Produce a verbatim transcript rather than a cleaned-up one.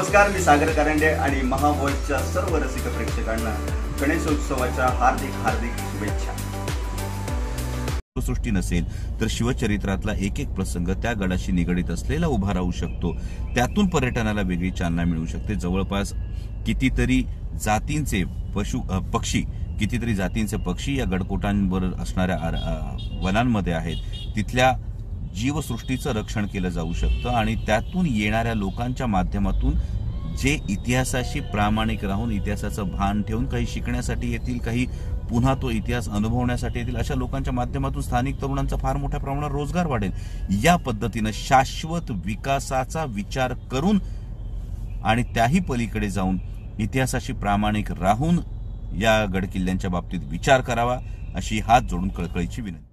नमस्कार, मी सागर कारंडे आणि महावॉल्टच्या सर्व रसिक प्रेक्षकांना गणेशोत्सवाच्या हार्दिक हार्दिक शुभेच्छा। सृष्टी नसेल तर शिवचरित्रातला एक एक प्रसंग त्या गडाशी निगडित असलेला उभा राहू शकतो। त्यातून पर्यटनाला वेगळी चालना मिळू शकते। जवळपास कितीतरी जातींचे पशु पक्षी कितीतरी जातींचे पक्षी या गडकोटांवर असणाऱ्या वनांमध्ये आहेत। तिथल्या जीवसृष्टीचं रक्षण केलं जाऊ शकतं आणि त्यातून येणाऱ्या लोकांच्या माध्यमातून जे इतिहासाशी प्रामाणिक राहून इतिहासाचं भान ठेवून काही शिकण्यासाठी येतील, काही पुन्हा तो इतिहास अनुभवण्यासाठी येतील, अशा लोकांच्या माध्यमातून स्थानिक तरुणांचा फार मोठ्या प्रमाणात रोजगार वाढेल। या पद्धतीनं शाश्वत विकासाचा विचार करून आणि त्याही पलीकडे जाऊन इतिहासाशी प्रामाणिक राहून या गडकिल्ल्यांच्या बाबतीत विचार करावा, अशी हात जोडून कळकळीची विनंती।